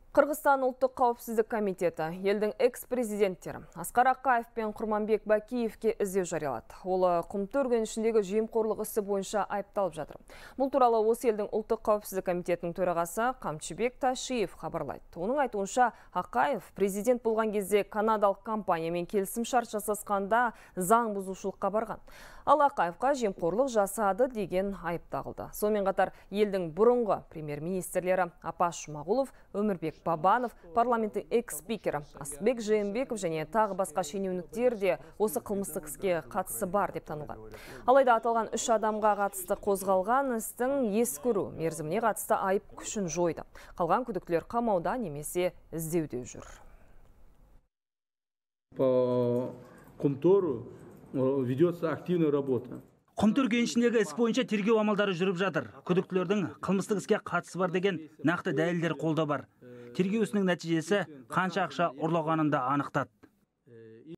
Қырғызстан ұлттық қауіпсіздік комитеті елдің экс-президенттері Асқар Ақаев пен Құрманбек Бакиевке іздеу жариялады. Ол Құмтөр кенішіндегі жемқорлық ісі бойынша айыпталып жатыр. Бұл туралы осы елдің ұлттық қауіпсіздік комитетінің төрағасы Қамшыбек Ташиев хабарлайды. Оның айтуынша, Ақаев президент болған кезде канадалық компаниямен келісім-шарт жасасқанда заң бұзушылыққа барған. Ал Ақаевқа жемқорлық жасады деген айып тағылды. Сонымен қатар елдің бұрынғы премьер-министрлері Апаш Жұмағұлов, Өмірбек Бабанов, парламенттің экс-спикері Асбек Жээнбеков және тағы басқа шенеуніктер де осы қылмыстық іске қатысы бар деп танылған. Алайда аталған 3 адамға қатысты қозғалған істің ескіру мерзіміне қатысты айып күшін жойды. Қалған күдіктілер қамауда немесе іздеуде жүр. По Құмтору ведется активная работа. Құмтөр кенішіндегі іс бойынша тергеу амалдары жүріп жатыр. Күдіктілердің қылмыстық іске қатысы бар деген нақты дәлелдер қолда бар. Тергеу ісінің нәтижесі қанша ақша ұрлағанын да анықтады.